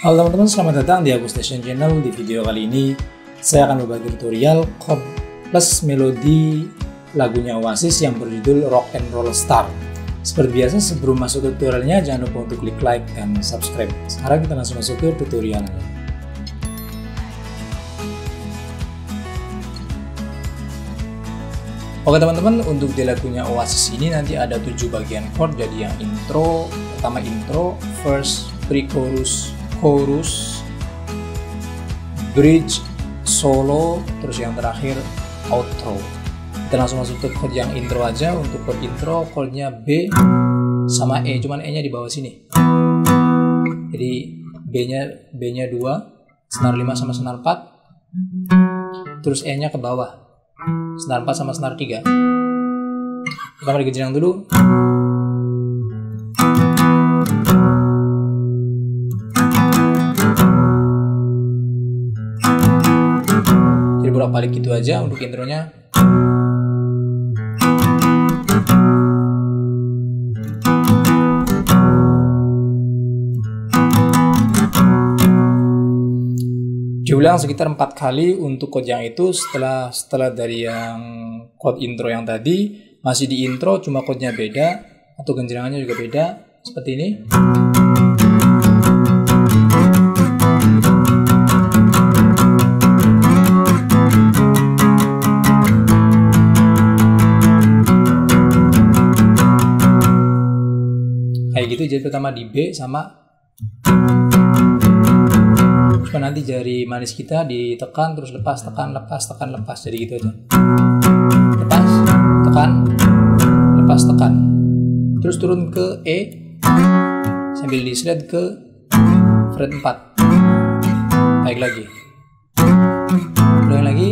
Halo teman-teman, selamat datang di Agus Station Channel. Di video kali ini saya akan berbagi tutorial chord plus melodi lagunya Oasis yang berjudul Rock and Roll Star. Seperti biasa, sebelum masuk tutorialnya jangan lupa untuk klik like dan subscribe. Sekarang kita langsung masuk ke tutorialnya. Oke teman-teman, untuk di lagunya Oasis ini nanti ada 7 bagian chord. Jadi yang intro, pertama intro, verse, pre-chorus, chorus, bridge, solo, terus yang terakhir outro. Kita langsung masuk ke chord yang intro aja. Untuk chord intro, chordnya B sama E, cuman E nya di bawah sini. Jadi B nya 2, senar 5 sama senar 4, terus E nya ke bawah, senar 4 sama senar 3. Pertama digenjreng dulu. Jadi bolak-balik gitu aja untuk intronya. Diulang sekitar 4 kali untuk chord yang itu. Setelah dari yang chord intro yang tadi, masih di intro cuma chordnya beda atau genjrengannya juga beda seperti ini. Kayak gitu. Jadi pertama di B sama, cuma nanti jari manis kita ditekan terus lepas, tekan, lepas, tekan, lepas. Jadi gitu aja. Lepas, tekan, lepas, tekan. Terus turun ke E sambil di slide ke fret 4. Baik lagi. Ulang lagi.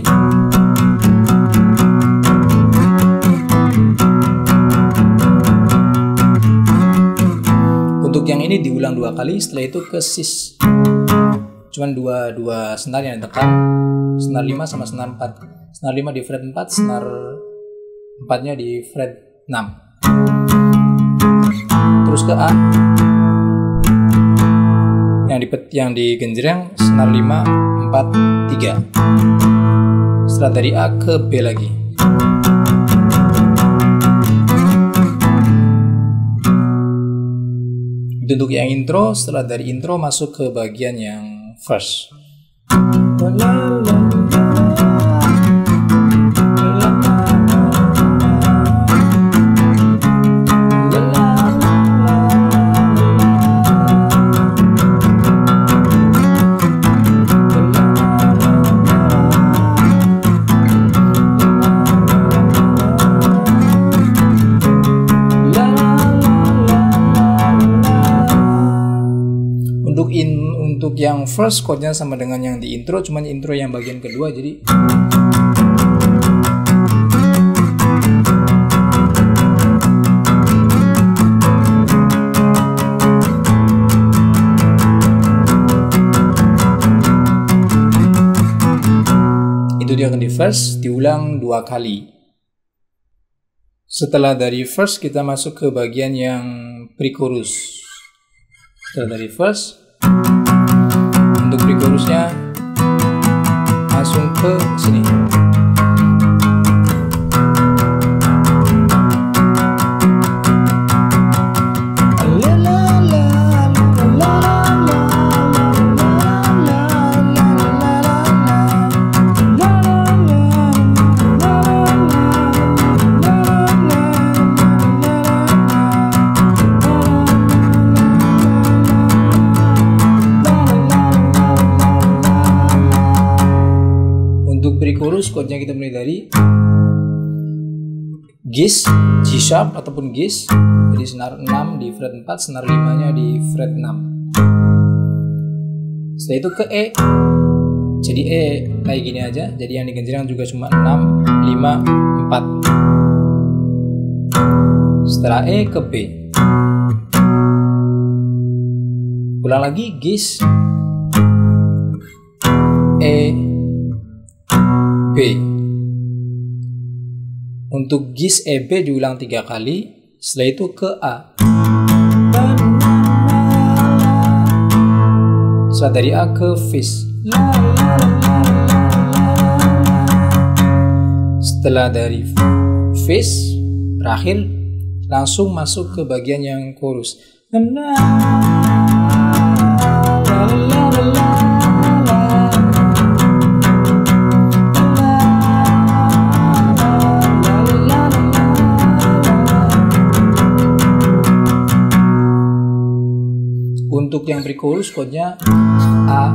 Untuk yang ini diulang 2 kali, setelah itu ke sis. Cuman dua senar yang ditekan, senar 5 sama senar 4. Senar 5 di fret 4, senar 4-nya di fret 6. Terus ke A. Yang digenjreng senar 5, 4, 3. Setelah dari A ke B lagi. Untuk yang intro, setelah dari intro masuk ke bagian yang verse. Untuk yang first chordnya sama dengan yang di intro, cuman intro yang bagian kedua. Jadi itu dia di first, diulang 2 kali. Setelah dari first kita masuk ke bagian yang pre-chorus. Setelah dari first, untuk pre-chorusnya langsung ke sini. Pre-chorus chordnya kita mulai dari Gs, G sharp ataupun Gs. Jadi senar 6 di fret 4, senar 5 nya di fret 6. Setelah itu ke E. Jadi E kayak gini aja. Jadi yang digenjreng juga cuma 6, 5, 4. Setelah E ke B. Ulang lagi Gs, E, B. Untuk Gs E B diulang 3 kali. Setelah itu ke A. Setelah dari A ke Fis. Setelah dari Fis berakhir, langsung masuk ke bagian yang chorus. Untuk yang pre-chorus chordnya A,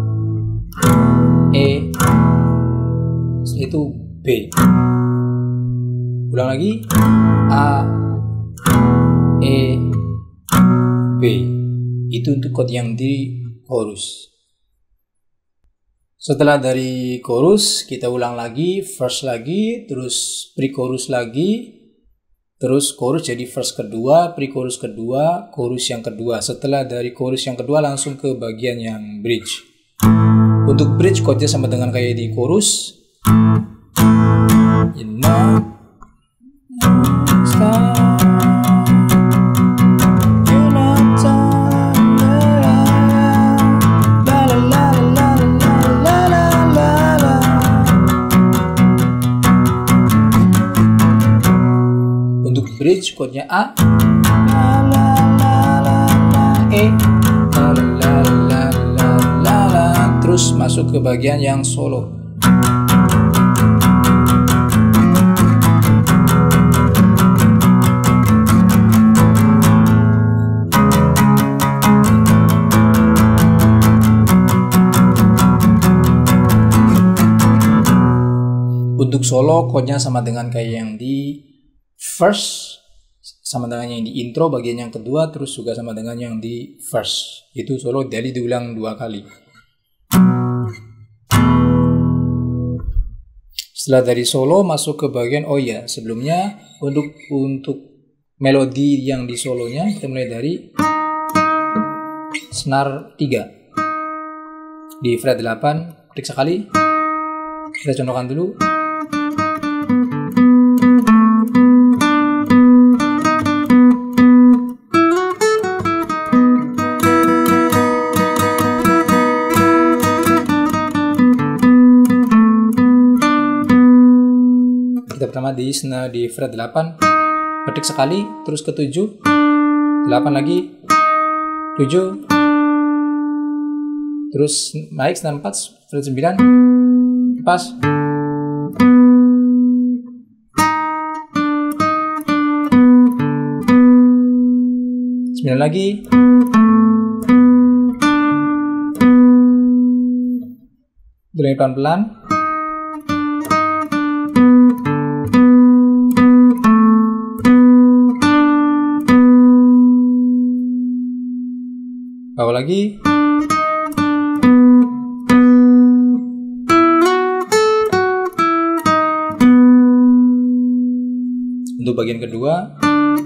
E, itu B. Ulang lagi, A, E, B. Itu untuk chord yang di chorus. Setelah dari chorus, kita ulang lagi, verse lagi, terus pre-chorus lagi, terus chorus jadi verse kedua, pre-chorus kedua, chorus yang kedua. Setelah dari chorus yang kedua langsung ke bagian yang bridge. Untuk bridge chordnya sama dengan kayak di chorus. You know, bridge chordnya A, E, terus masuk ke bagian yang solo. Untuk solo chordnya sama dengan kayak yang di first, sama dengan yang di intro bagian yang kedua, terus juga sama dengan yang di verse. Itu solo jadi diulang 2 kali. Setelah dari solo masuk ke bagian, oh ya sebelumnya untuk melodi yang di solonya kita mulai dari senar 3 di fret 8, klik sekali. Kita contohkan dulu. Pertama di fret 8, ketik sekali, terus ke 7, 8 lagi, 7, terus naik senar 4, fret 9, pas, 9 lagi, mulai pelan-pelan. Bawa lagi. Untuk bagian kedua.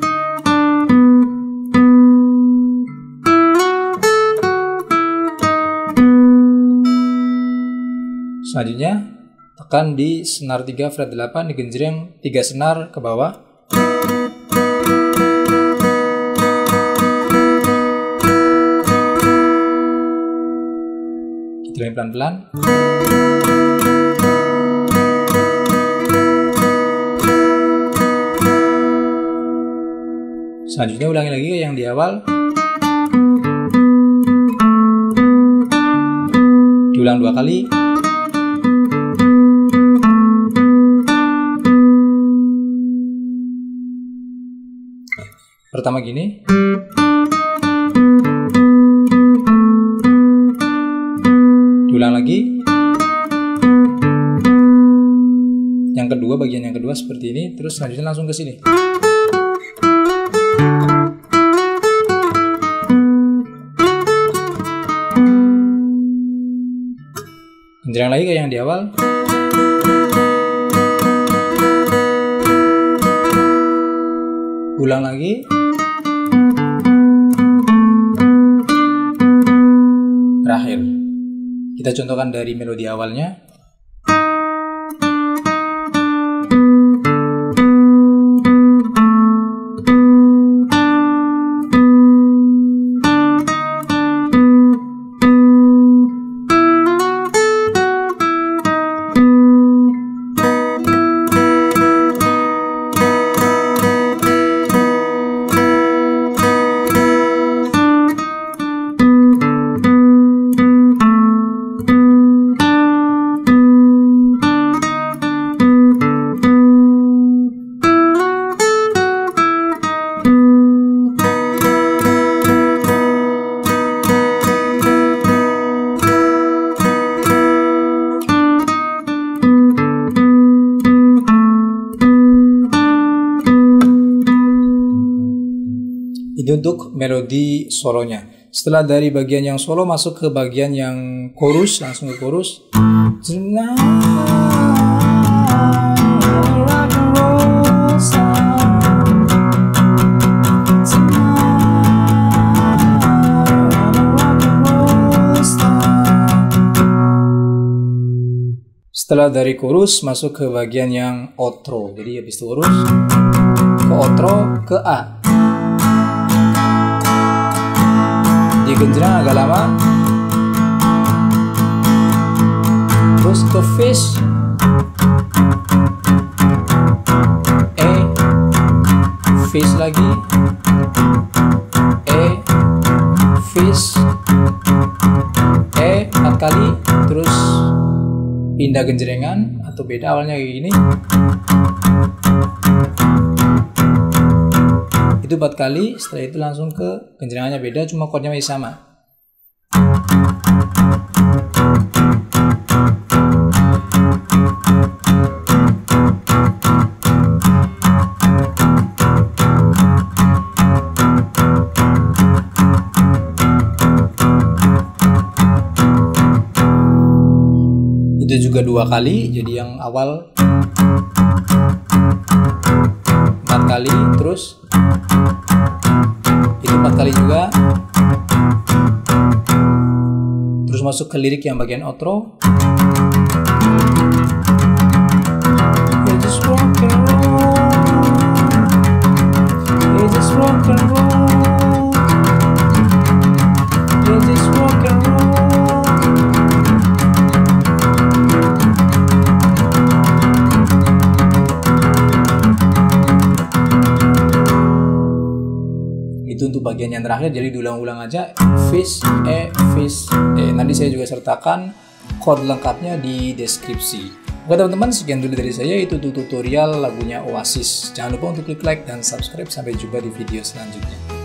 Selanjutnya tekan di senar 3 fret 8, digenjreng 3 senar ke bawah. Pelan-pelan. Selanjutnya ulangi lagi yang di awal. Diulang 2 kali. Pertama gini. Diulang lagi. Yang kedua, bagian yang kedua seperti ini, terus selanjutnya langsung ke sini. Genjreng lagi kayak yang di awal. Ulang lagi. Terakhir. Kita contohkan dari melodi awalnya. Ini untuk melodi solonya. Setelah dari bagian yang solo masuk ke bagian yang chorus, langsung ke chorus. Setelah dari chorus masuk ke bagian yang outro. Jadi habis itu chorus ke outro ke A. Di genjreng agak lama. Terus ke fish E, fish lagi E, fish E 4 kali, terus pindah genjrengan atau beda, awalnya kayak gini. Itu 4 kali, setelah itu langsung ke genjrengannya beda, cuma chordnya masih sama. Itu juga 2 kali, jadi yang awal 4 kali, terus itu 4 kali juga, terus masuk ke lirik yang bagian outro. You just rock and roll, you just rock and roll, you just rock and roll. Itu untuk bagian yang terakhir, jadi diulang-ulang aja. Fish E, fish E. Nanti saya juga sertakan chord lengkapnya di deskripsi. Oke teman-teman, sekian dulu dari saya. Itu tutorial lagunya Oasis. Jangan lupa untuk klik like dan subscribe. Sampai jumpa di video selanjutnya.